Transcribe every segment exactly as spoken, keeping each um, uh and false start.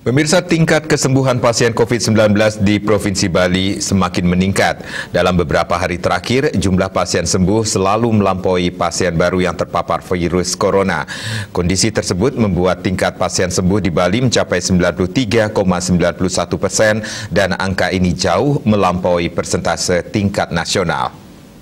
Pemirsa, tingkat kesembuhan pasien COVID sembilan belas di Provinsi Bali semakin meningkat. Dalam beberapa hari terakhir, jumlah pasien sembuh selalu melampaui pasien baru yang terpapar virus corona. Kondisi tersebut membuat tingkat pasien sembuh di Bali mencapai sembilan puluh tiga koma sembilan satu persen dan angka ini jauh melampaui persentase tingkat nasional.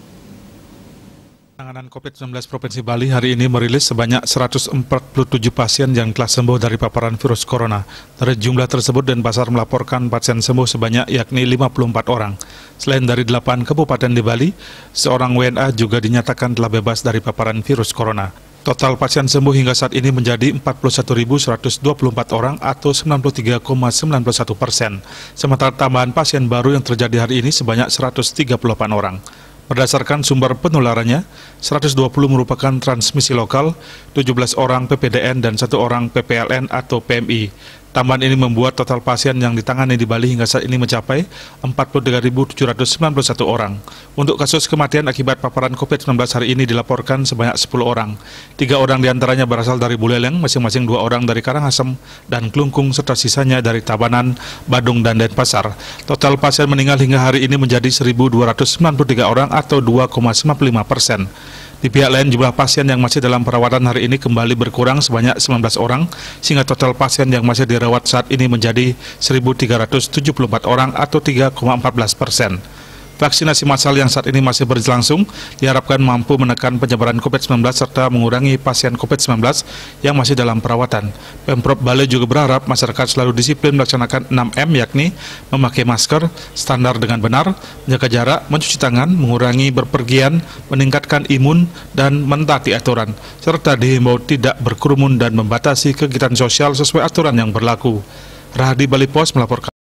Penanganan COVID sembilan belas Provinsi Bali hari ini merilis sebanyak seratus empat puluh tujuh pasien yang telah sembuh dari paparan virus corona. Dari jumlah tersebut, Denpasar melaporkan pasien sembuh sebanyak yakni lima puluh empat orang. Selain dari delapan kabupaten di Bali, seorang W N A juga dinyatakan telah bebas dari paparan virus corona. Total pasien sembuh hingga saat ini menjadi empat puluh satu ribu seratus dua puluh empat orang atau sembilan puluh tiga koma sembilan satu persen. Sementara tambahan pasien baru yang terjadi hari ini sebanyak seratus tiga puluh delapan orang. Berdasarkan sumber penularannya, seratus dua puluh merupakan transmisi lokal, tujuh belas orang P P D N dan satu orang P P L N atau P M I. Tambahan ini membuat total pasien yang ditangani di Bali hingga saat ini mencapai empat puluh tiga ribu tujuh ratus sembilan puluh satu orang. Untuk kasus kematian akibat paparan COVID sembilan belas hari ini dilaporkan sebanyak sepuluh orang. Tiga orang diantaranya berasal dari Buleleng, masing-masing dua orang dari Karangasem dan Klungkung, serta sisanya dari Tabanan, Badung, dan Denpasar. Total pasien meninggal hingga hari ini menjadi seribu dua ratus sembilan puluh tiga orang atau dua koma sembilan puluh lima persen. Di pihak lain, jumlah pasien yang masih dalam perawatan hari ini kembali berkurang sebanyak sembilan belas orang, sehingga total pasien yang masih dirawat saat ini menjadi seribu tiga ratus tujuh puluh empat orang atau tiga koma empat belas persen. Vaksinasi massal yang saat ini masih berlangsung diharapkan mampu menekan penyebaran COVID sembilan belas serta mengurangi pasien COVID sembilan belas yang masih dalam perawatan. Pemprov Bali juga berharap masyarakat selalu disiplin melaksanakan enam M, yakni memakai masker, standar dengan benar, menjaga jarak, mencuci tangan, mengurangi berpergian, meningkatkan imun, dan mentaati aturan, serta dihimbau tidak berkerumun dan membatasi kegiatan sosial sesuai aturan yang berlaku. Rahadi Bali Pos melaporkan.